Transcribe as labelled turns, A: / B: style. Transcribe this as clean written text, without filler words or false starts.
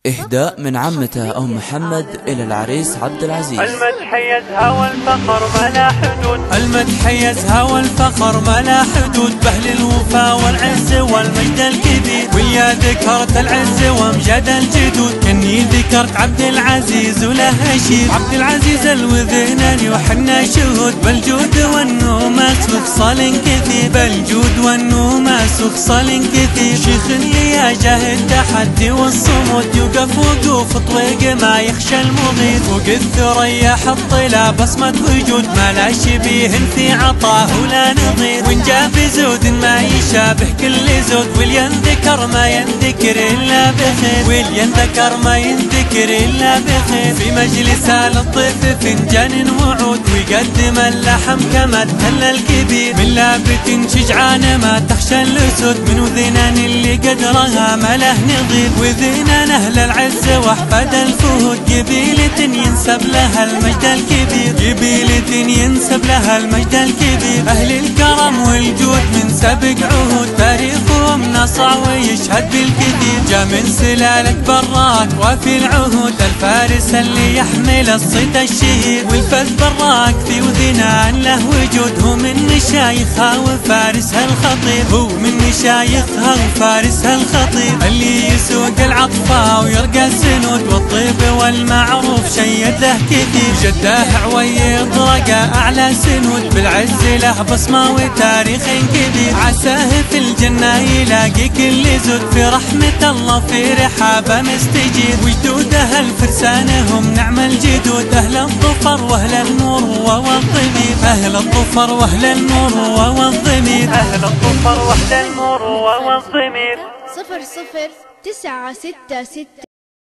A: إهداء من عمته أم محمد إلى العريس عبد العزيز.
B: المدح يزهى والفخر ما لا حدود،
C: المدح يزهى والفخر ما لا حدود، بأهل الوفا والعز والمجد الكبير، ويا ذكرت العز وامجاد الجدود، كني ذكرت عبد العزيز وله أشير. عبد العزيز الوذنان وحنا شهود، بالجود والنوماس وخصال كثير، بالجود والنوماس وخصال كثير، شيخ اللي يجاه التحدي والصمود، يوقف وقوف طويق ما يخشى المغيث، فوق الثريا حط له بصمة وجود، ما لا شبيه في عطاه ولا نظير، وان جاب زود ما يشابه كل زود، ولينذكر ما ينذكر إلا بخير، ولينذكر ما ينذكر إلا بخير، في مجلس للضيف فنجان وعود، ويقدم اللحم كما تهل الكبير، من لابت شجعان ما تخشى الأسود، من وذنان اللي قدرها ما له نظير، وذنان أهل العز وأحفاد الفهود، قبيلة ينسب لها المجد الكبير، قبيلة ينسب لها المجد الكبير، أهل الكرم والجود من سابق عهود، تاريخهم نصع ويشهد بالكثير، جاء من سلالة براك وفي العهود، الفارس اللي يحمل الصيت الشهير، والفذ براك في وذنان له وجود، هو من مشايخها وفارسها الخطير، هو من مشايخها وفارسها الخطير، اللي يسوق العطفة ويرقى السنود، والطيب والمعروف شيد له كثير، جده عويض رقى أعلى سنود، بالعز له بصمة وتاريخ كبير، عساه في الجنة يلاقي كل زود، في رحمة الله في رحابه مستجير، وجدوده الفرسان هم نعم الجدود، أهل الظفر وأهل المروة والضمير، أهل الظفر وأهل المروة والضمير،
B: أهل الظفر وأهل المروة والضمير.
D: 00966